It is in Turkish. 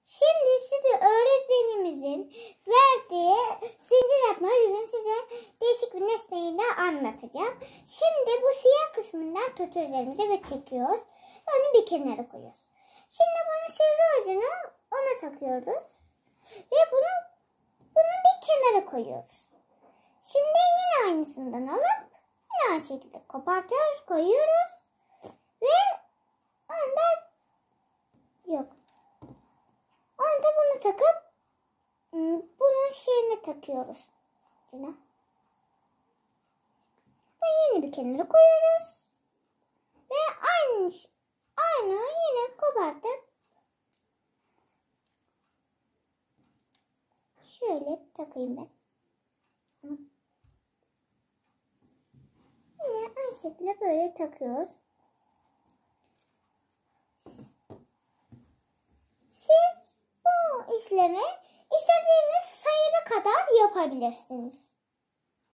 Şimdi size öğretmenimizin verdiği zincir yapma ödevini size değişik bir nesneyle anlatacağım. Şimdi bu siyah kısmından tutuyoruz elimize ve çekiyoruz. Onu bir kenara koyuyoruz. Şimdi bunun sivri ucunu ona takıyoruz. Ve bunu bir kenara koyuyoruz. Şimdi yine aynısından alıp yine aynı şekilde kopartıyoruz, koyuyoruz. Ve onda yok. Onda bunu takıp bunun şeyini takıyoruz. Ve yeni bir kenara koyuyoruz. Ve aynı yine kopartıp şöyle takayım ben. Yine aynı şekilde böyle takıyoruz. Siz bu işlemi istediğiniz sayıda kadar yapabilirsiniz.